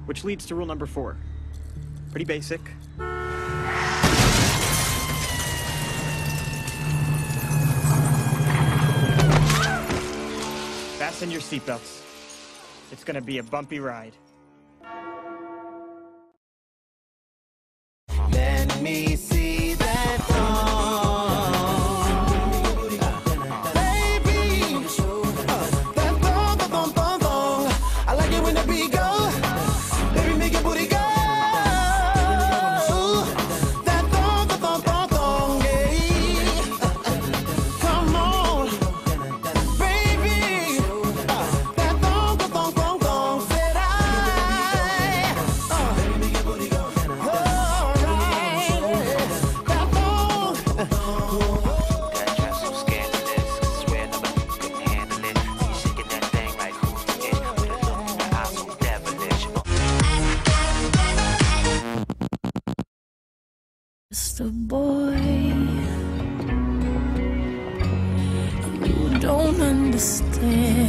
which leads to rule number 4. Pretty basic. Fasten your seatbelts. It's gonna be a bumpy ride. Let me see that baby. That thong. I like it when the beat go. Baby, make your booty go. That thong, yeah. Come on, baby. That thong, said I. Baby, make your booty go. Just a boy, you don't understand.